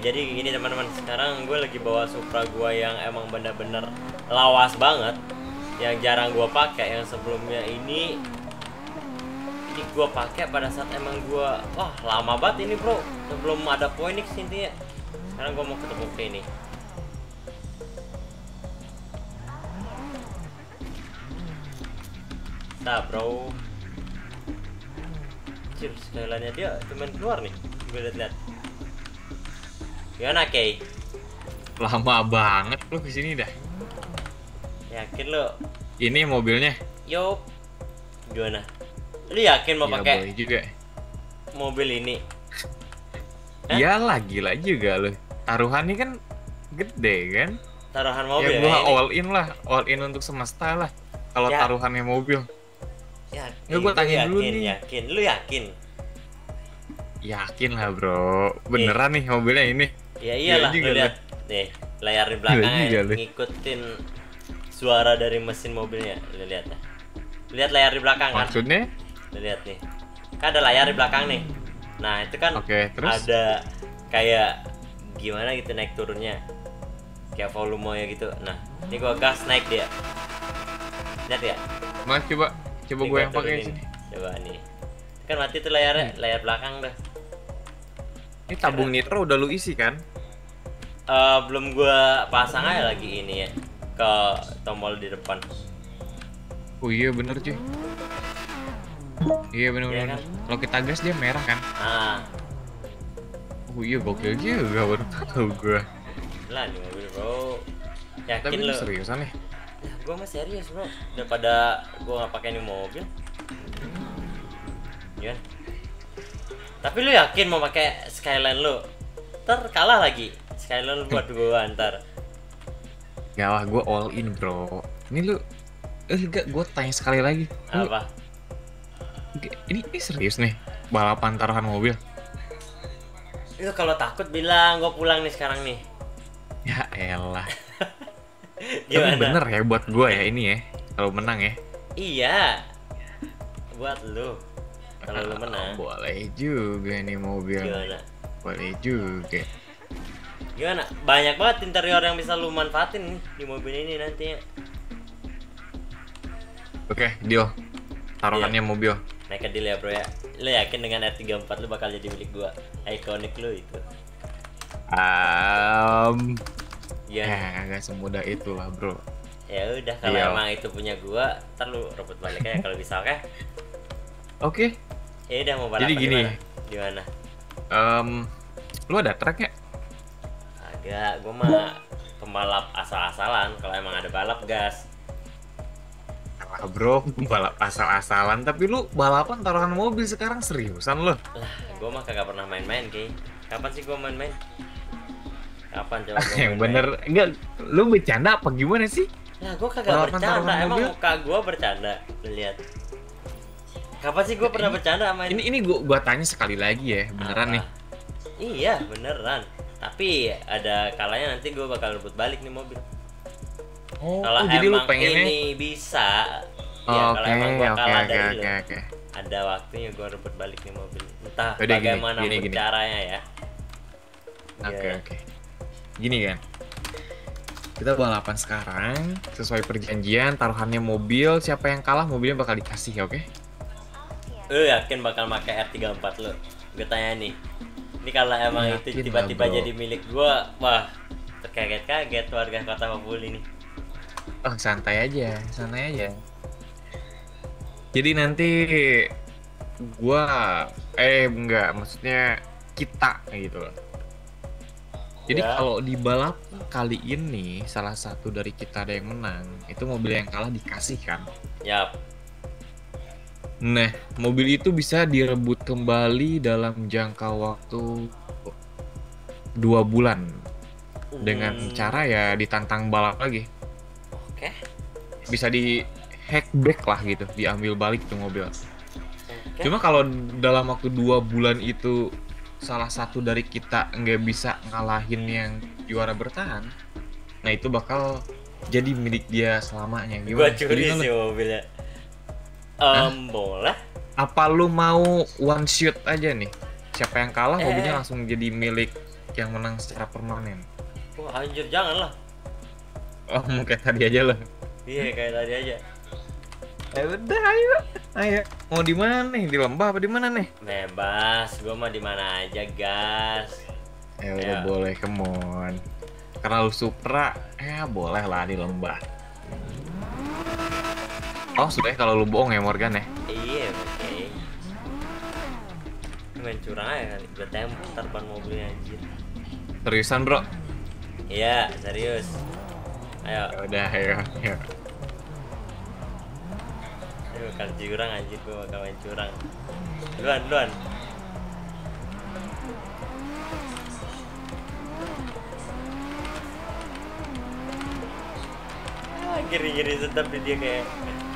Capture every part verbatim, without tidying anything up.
jadi gini teman-teman, sekarang gue lagi bawa Supra gue yang emang bener-bener lawas banget, yang jarang gue pakai. Yang sebelumnya ini ini gue pakai pada saat emang gue wah lama banget ini bro, sebelum ada Phoenix intinya. Sekarang gue mau ketemu ke ini. Nah bro, cir sekaliannya dia cuman keluar nih, gue liat-liat. Gimana Kay? Lama banget lu kesini dah. Yakin lo? Ini mobilnya. Yo, gimana? Lu yakin mau Ya, pakai boleh juga. mobil ini? Hah? Iyalah, gila juga lu. Taruhannya kan gede kan? Taruhan Ya mobil gua ya, ini? all in lah, all in untuk semesta lah. Kalau Ya. taruhannya mobil. Yakin, Ya, gua lu tanya dulu yakin, nih. Yakin, lu yakin? Yakin lah bro. Beneran nih mobilnya ini. Ya iyalah, Gila juga lu lihat nih layar di Gila belakangnya juga lu. ngikutin suara dari mesin mobilnya. Lu lihat ya. Lihat layar di belakang kan? Maksudnya? Lu lihat nih. Kan ada layar di belakang nih. Nah, itu kan Oke, terus? ada kayak gimana gitu naik turunnya. Kayak volumenya gitu. Nah, ini gua gas naik dia. Lihat ya? Mas coba coba Ini gue gua yang pakai turunin. sini. Coba nih. Kan mati tuh layarnya, layar belakang dah. Ini tabung nitro udah lu isi kan? Eh, belum gua pasang aja lagi ini ya ke tombol di depan. Oh iya bener cuy. Iya bener Iya bener. kan? Kalau kita gas dia merah kan? Ah, Oh iya gokil juga baru tahu gue. lah nih mobil bro. Yakin Tapi lo? lu seriusan nih? Ya, gua mah serius bro. Daripada gua nggak pakai ini mobil. Gimana? Tapi lu yakin mau pakai Skyline lu? Ntar kalah lagi. Skyline lu buat gua ntar. Ya lah gue all in bro. Ini lu eh enggak gue tanya sekali lagi. Lu- Apa? Ini, ini serius nih balapan taruhan mobil? Itu kalau takut bilang gua pulang nih sekarang nih. Ya elah. Tapi Gimana? bener ya buat gue ya ini ya. Kalau menang ya. Iya. Buat lu. Kalau lu Ah, menang. boleh juga nih mobil. Gimana? Boleh juga. Gimana? Banyak banget interior yang bisa lu manfaatin nih di mobil ini nantinya. Oke, deal. Taruhannya mobil. Naik ke deal ya bro ya. Lu yakin dengan R tiga puluh empat lu bakal jadi milik gua? Ikonik lu itu. Um, Iya. ya nggak semudah itulah bro. Ya udah kalau Iya. emang itu punya gua, ntar lu rebut balik aja kalau bisa oke. Oke. Ya udah mau balapan Jadi gini. gimana? Gimana? Um, lu ada track ya? Agak, gua mah pembalap asal-asalan. Kalau emang ada balap gas. Ah bro, balap asal-asalan. Tapi lu balapan taruhan mobil sekarang seriusan lu? Lah, gua mah kagak pernah main-main Ki. Kapan sih gua main-main? Kapan coba gua Yang main-main? bener, enggak, lu bercanda apa gimana sih? Lah gua kagak Balapan bercanda, taruhan emang mobil? muka gua bercanda. Lu lihat. Kapan sih gua pernah Ini- bercanda sama Ini ini gua, gua tanya sekali lagi ya, beneran Apa? nih. Iya beneran. Tapi ada kalanya nanti gue bakal rebut balik nih mobil. Oh, Kalau oh, jadi lu emang pengennya? ini bisa, ya Oh, kalau Oke, emang gue oke, kalah oke, dari oke, lu, oke. ada waktunya gue rebut balik nih mobil. Entah Yaudah, gini, bagaimanapun gini, gini. caranya ya. Oke, Iya. oke. Gini kan. Kita balapan sekarang sesuai perjanjian, taruhannya mobil, siapa yang kalah mobilnya bakal dikasih, oke? Lu yakin bakal pakai R tiga puluh empat lu? Gue tanya nih. Ini kalau emang Yakin itu lah, tiba-tiba bro. jadi milik gue, wah terkaget-kaget warga kota Mabul ini. Oh, santai aja, santai aja. Jadi nanti gua eh enggak, maksudnya kita kayak gitu loh. Jadi Ya. kalau di balap kali ini salah satu dari kita ada yang menang, itu mobil yang kalah dikasih kan. Yap. Nah, mobil itu bisa direbut kembali dalam jangka waktu dua bulan dengan Hmm, cara ya ditantang balap lagi. Oke. Bisa di hack back lah gitu, diambil balik tuh mobil. Oke. Cuma kalau dalam waktu dua bulan itu salah satu dari kita nggak bisa ngalahin yang juara bertahan, nah itu bakal jadi milik dia selamanya. Gue Gimana? curi Setuju nggak sih lu? mobilnya. Em, boleh. Apa lu mau one shoot aja nih? Siapa yang kalah Eh. mobilnya langsung jadi milik yang menang secara permanen. Wah anjir jangan lah. Oh mau kayak tadi aja loh. Iya kayak tadi aja. Ya udah ayo, ayo. Mau di mana nih? Di lembah apa di mana nih? Bebas, gua mah di mana aja gas. Ya udah Ayo. boleh, come on. Karena lu Supra, ya boleh lah di lembah. Oh sudah ya, kalau lu bohong ya Morgan ya. Iya oke. Main curang aja kali, gue tembak ntar ban mobilnya anjir. Seriusan bro? Iya serius. Ayo, Ya udah ayo, ayo. ini bakal curang anjir, gue bakal main curang. Duluan, duluan. Ah, giri-giri sedap di dia kayak.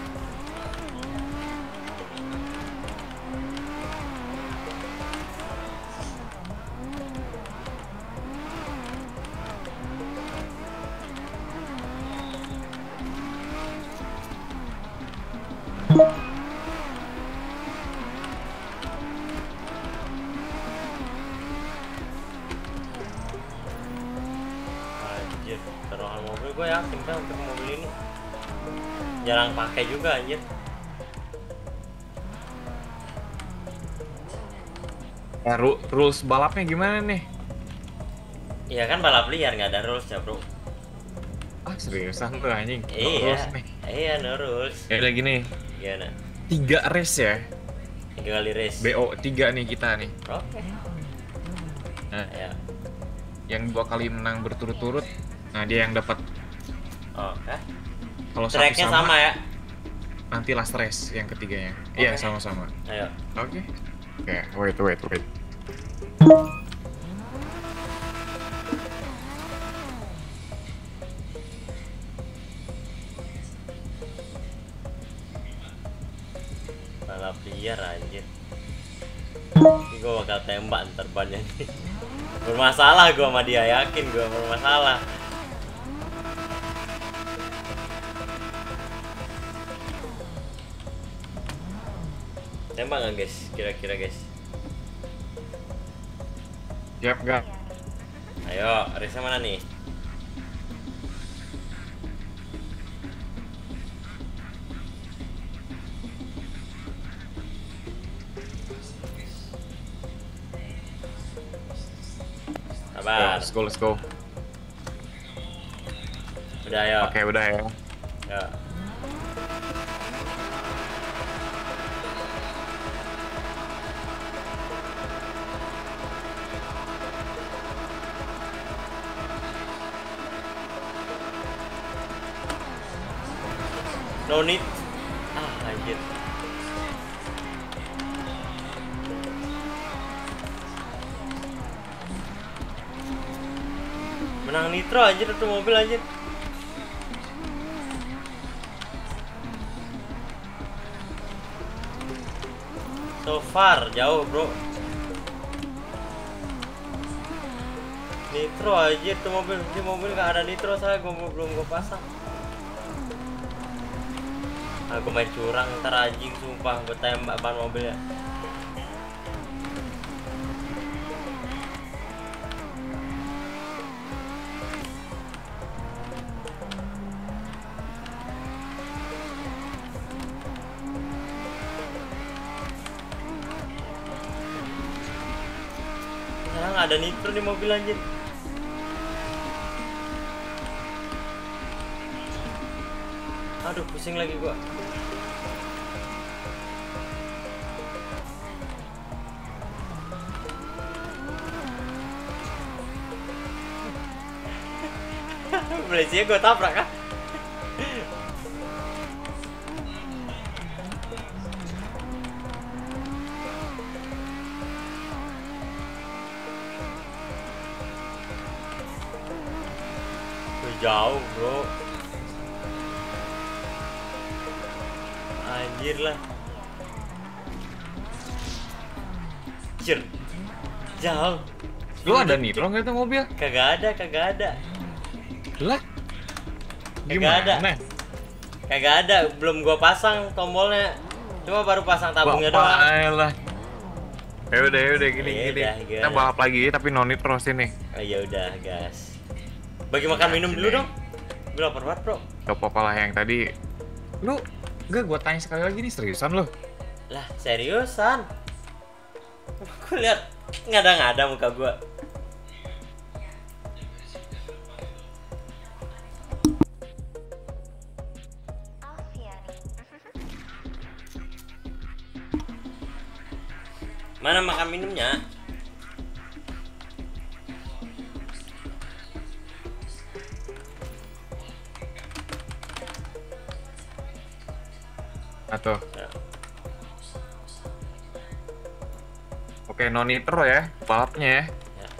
Anjir, taruhan mobil gue yakin kan untuk mobil ini jarang pakai juga anjir. Ya, ru- rules balapnya gimana nih? Iya kan balap liar nggak ada rules ya bro. Ah seriusan tuh anjing. No Iya, rules nih. iya no rules. Ya udah gini, Gimana? tiga race ya. Tiga kali race. B O tiga nih kita nih. Oke. Nah, Ya. yang dua kali menang berturut-turut, nah dia yang dapat. Oke. Kalau satu Tracknya sama, sama, ya. nanti last race yang ketiganya. Oke. Iya sama-sama. Ayo. Oke. Oke, wait, wait, wait. Balap liar anjir. Ini gue bakal tembak ntar bannya nih. Bermasalah gue sama dia, yakin gue bermasalah. Tembak nggak guys? Kira-kira guys. Siap gak? Ayo, race mana nih? Sabar. Let's go, let's go. Udah ayo. Oke, udah ya. Ya. No need. Ah, anjir. Menang nitro anjir tuh mobil anjir. So far jauh, bro. Nitro aja tuh mobil, di mobil gak ada nitro, saya gua belum gua pasang. Aku main curang ntar anjing sumpah, gua tembak ban mobilnya. Sekarang nggak ada nitro di mobil anjir. Aduh pusing lagi gua. Malaysia gua tabrak kan. Jauh bro, anjir lah, Cir, jauh. Lu ada nitro nggak itu mobil? Kagak ada, kagak ada, Lah? Kagak Gimana? ada. kagak ada. Belum gua pasang tombolnya, cuma baru pasang tabungnya doang. Bapak lah. Ya udah, ya udah gini Ya gini. udah, Kita gimana? balap lagi tapi no nitro sini. Oh ya udah, gas. Bagi makan minum dulu Sini. dong. Gue lapar banget, Bro. Gak apa-apa lah yang tadi. Lu, enggak gua tanya sekali lagi nih, seriusan lu? Lah, seriusan. Gue lihat ngada-ngada muka gue. Mana makan minumnya? Atau Ya. oke, no nitro ya, balapnya ya.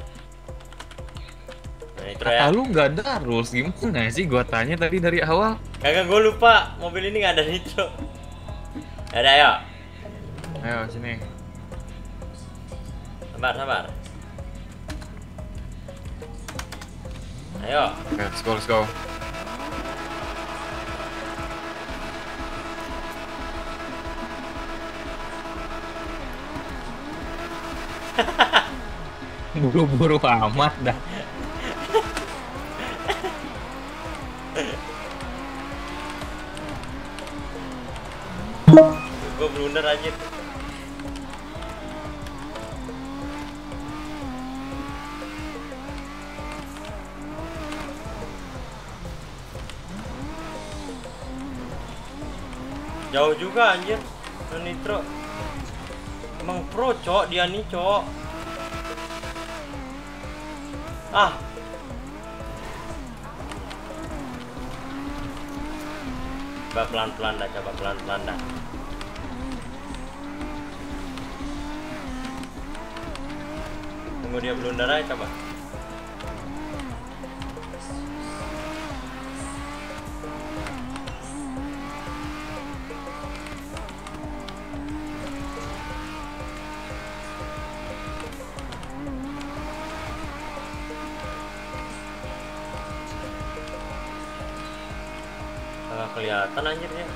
Nah, itu ya. Kata lu nggak ada rules, gimana sih? Gua tanya tadi dari awal. Kagak, gue lupa. Mobil ini nggak ada nitro. Ada ya. Ayo sini. Sabar, sabar. Ayo. Oke, let's go, let's go. Buru-buru amat dah. Gue blunder aja. Jauh juga anjir. No nitro. Emang pro, cok, dia nih, cok. Ah. Coba pelan-pelan dah, coba pelan-pelan dah. Tunggu dia blunder aja, coba. Nggak kelihatan anjir dia.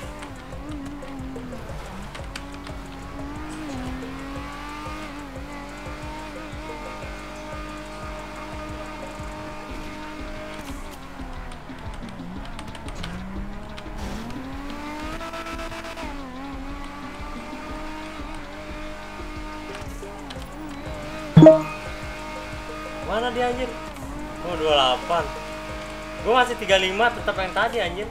Mana dia anjir? Oh, dua puluh delapan. Gue masih tiga puluh lima, tetap yang tadi anjir.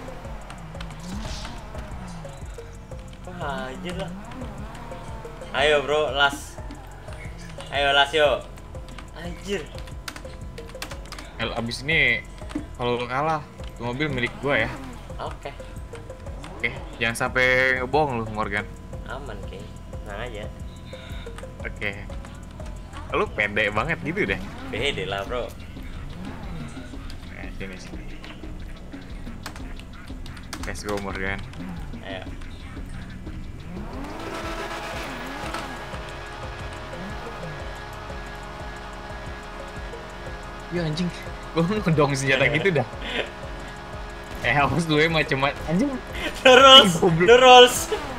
Wah, anjir lah. Ayo bro, las. Ayo las yuk. Anjir. El, abis ini kalau lu kalah, tuh mobil milik gua ya. Oke, Oke, jangan sampai ngebohong lu, Morgan. aman kayaknya. Nah aja. Oke. Lu pede banget gitu deh. Beda lah bro. Nah, sini sini. Let's go, Morgan. Ayo. Ya anjing, gua ngedong senjata gitu dah. Eh, hapus dulu ya macam anjing. The rules, Goblok. the rules.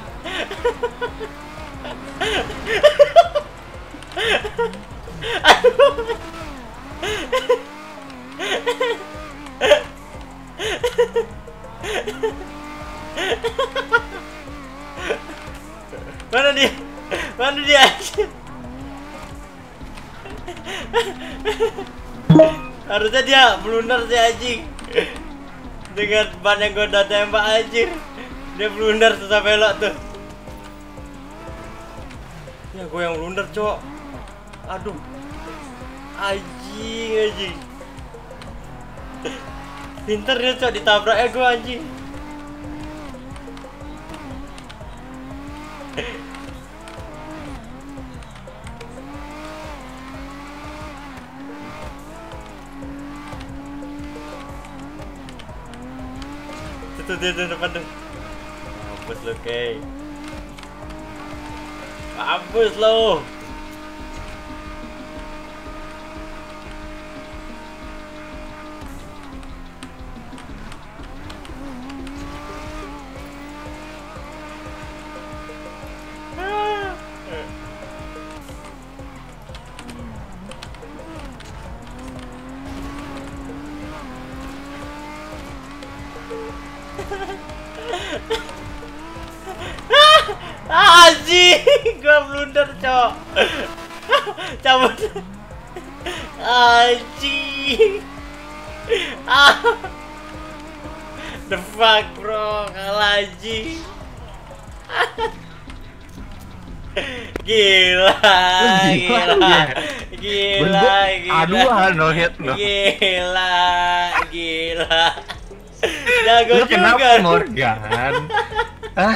Mana dia? Mana dia? Harusnya dia blunder si anjing. Dengan ban yang gue udah tembak anjir. Dia blunder susah belok tuh. Ya gue yang blunder, cok. Aduh. Anjing, anjing. Pinter dia, cok, ditabrak ya gue anjing. Itu dia tuh depan tuh. Mampus lo, Kay. Mampus lo. Gua blunder, cok. Cabut. Anjing. Ah. The fuck, bro. Kalah anjing. Gila, gila, gila, gila. Aduh, no hit no. Gila, gila. Jago Lu juga. kenapa, Morgan? Hah?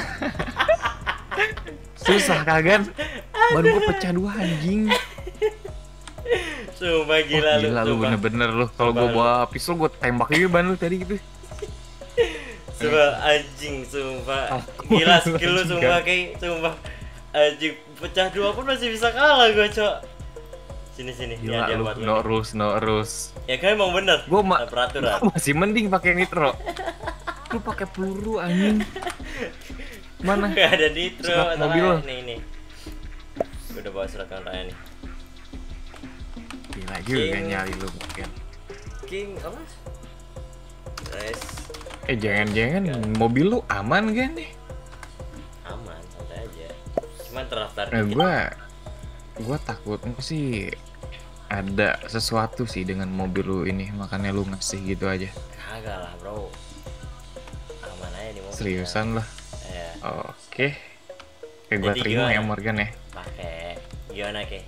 Susah kagan. Baru gua pecah dua anjing. Sumpah gila, oh, gila lu. lu bener-bener lu. Kalau gua bawa pistol gua tembak juga ban lu tadi gitu. Sumpah anjing, sumpah. Aku Gila skill lu anjing, sumpah kan? kayak sumpah. Anjing pecah dua pun masih bisa kalah gua, cok. Sini sini, Gila dia lu, buat no rules, no rules. Ya kan emang bener. Gua ma ada peraturan. gua masih mending pakai nitro. Lu pakai peluru anjing. Mana? Gak ada nitro, Surat mobil mobil lo. nih nih. Gua udah bawa surat raya nih. Gila juga King. nyari lu Morgan. King apa? Guys, Eh jangan-jangan mobil lu aman kan nih? aman santai aja. Cuman terdaftar Eh dikit. gua gua takutnya sih ada sesuatu sih dengan mobil lu ini, makanya lu ngasih gitu aja. Kagak lah, bro. Aman aja di mobil. Seriusan lah. Ya, Oke. Oke, gua Jadi terima gimana? ya Morgan ya. pakai gimana ke?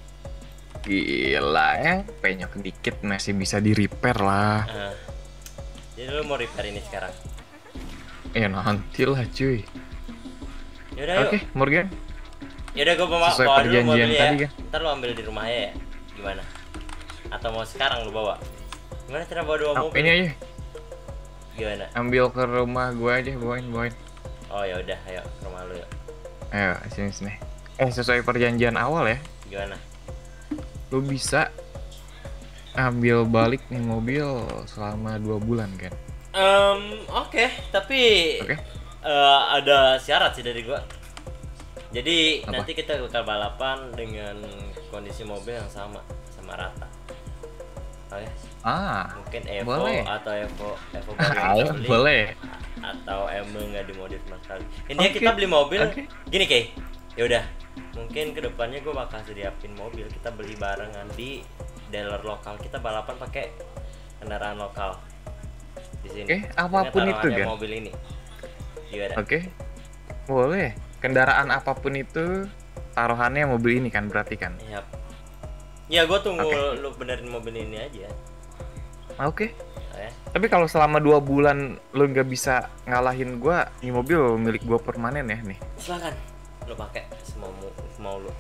Gila ya, penyok dikit masih bisa di repair lah. Uh, jadi lu mau repair ini sekarang? Ya nanti lah cuy. Yaudah yuk. Oke Morgan. Yaudah gue bawa, Sesuai bawa dulu perjanjian mobilnya tadi ya. kan? Ntar lu ambil di rumah aja ya. Gimana? Atau mau sekarang lu bawa? Gimana cara bawa dua Oh, mobil? ini aja, Gimana? ambil ke rumah gua aja, bawain bawain. Oh ya udah, ayo ke rumah lu yuk. Ayo sini sini. Eh sesuai perjanjian awal ya, Gimana? lu bisa ambil balik nih mobil selama dua bulan kan? Um, oke, tapi Oke. eh, ada syarat sih dari gua. Jadi Apa? nanti kita bakal balapan dengan kondisi mobil yang sama, sama rata. Oke, Ah, mungkin Evo boleh. atau Evo Evo baru yang ayo kita beli, boleh. atau emang nggak dimodif sama sekali. Intinya Oke, kita beli mobil, oke. gini Kay. Ya udah, mungkin kedepannya gue bakal sediapin mobil, kita beli barengan di dealer lokal, kita balapan pakai kendaraan lokal di sini. Oke, apapun Ini itu, taruhannya Gan. mobil ini. Gimana? Oke, boleh. Kendaraan apapun itu, taruhannya mobil ini kan berarti kan? Yap. Ya gue tunggu Oke. lu benerin mobil ini aja. Oke. Ya. Tapi kalau selama dua bulan lu nggak bisa ngalahin gua, ini mobil milik gua permanen ya nih. Silakan, lu pakai semau mau lu.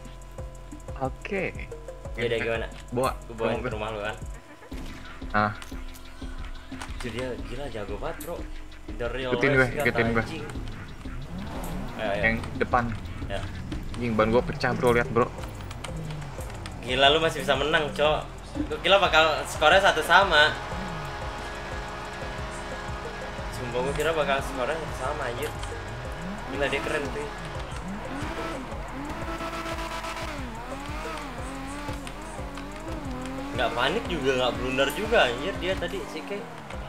Oke. Ya udah gimana? Bawa. Gue bawain ke ke rumah lu kan. Ah, Itu dia gila jago banget bro. The real Ikutin race gua, kata ikutin gua. anjing. Ayo, ayo. yang depan. Ya. Anjing ban gua pecah bro, lihat bro. Gila lu masih bisa menang cok. Gue kira bakal skornya satu sama. Sumpah gue kira bakal skornya satu sama aja. Gila dia keren tuh. Nggak panik juga, nggak blunder juga anjir dia tadi si Kay.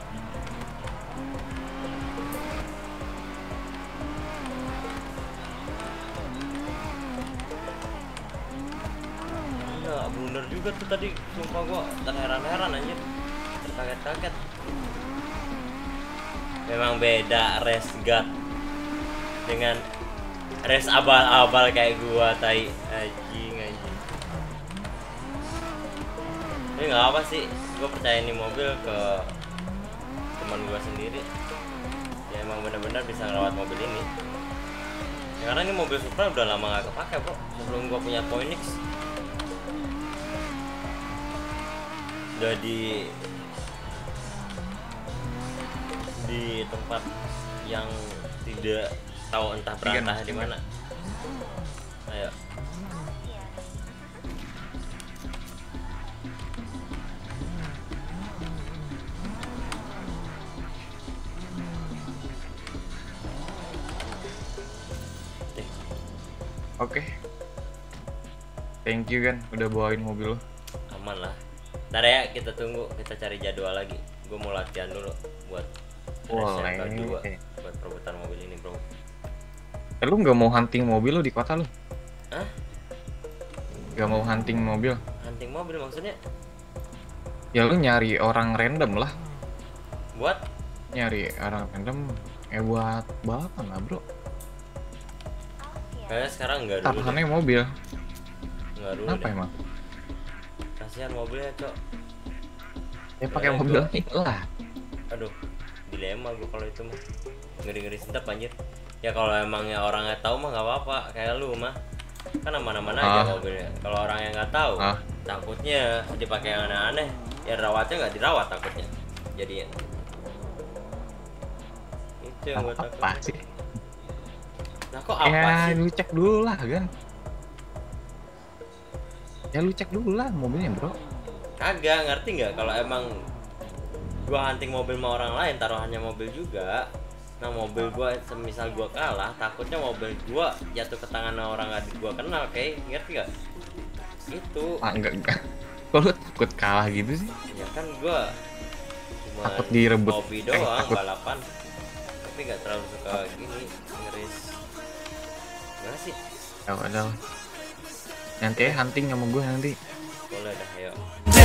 Nggak blunder juga tuh tadi, sumpah gua terheran-heran anjir, terkaget-kaget. Memang beda race god dengan race abal-abal kayak gua tai anjing anjing. Ini nggak apa sih, gua percaya ini mobil ke teman gua sendiri. Ya emang benar-benar bisa ngerawat mobil ini. Ya, karena ini mobil Supra udah lama gak kepake bro, sebelum gua punya Phoenix. Udah di di tempat yang tidak tahu entah berantah di mana. Ayo. Eh, Oke. Thank you kan udah bawain mobil lo. aman lah. Ntar ya kita tunggu, kita cari jadwal lagi. Gue mau latihan dulu buat race yang Boleh. kedua, buat perebutan mobil ini bro. Eh, lu nggak mau hunting mobil lo di kota lu? Hah? Gak mau hunting mobil. Hunting mobil maksudnya Ya lu nyari orang random lah. buat Nyari orang random. Eh buat balapan lah bro. kayaknya sekarang enggak dulu deh. Taruhannya mobil. Enggak dulu Kenapa deh. emang? Kasihan mobilnya cok. Ya pakai Ya, mobil gua- itu lah. Aduh, dilema gue kalau itu mah. Ngeri-ngeri sedap anjir. Ya kalau emangnya orangnya tahu mah nggak apa-apa, kayak lu mah. Kan aman-aman aja Ah. mobilnya. Kalau orang yang nggak tahu, Ah. takutnya dipakai yang aneh-aneh, ya rawatnya nggak dirawat takutnya. Jadinya. Itu yang gue takut. Apa sih? Nah kok apa Ya sih? lu cek dulu lah kan. Ya lu cek dulu lah mobilnya bro. Kagak ngerti nggak kalau emang gua hunting mobil sama orang lain, taruhannya mobil juga. Nah mobil gua semisal gua kalah, takutnya mobil gua jatuh ke tangan orang nggak gua kenal, kayak ngerti nggak? Itu Ah, enggak enggak. Kok lu takut kalah gitu sih? ya kan gua cuma Takut direbut. hobi Eh, doang takut. balapan, tapi nggak terlalu suka gini ngeris. Gimana sih? Ya udah. Nanti ya hunting sama gue nanti. Boleh dah, ayo.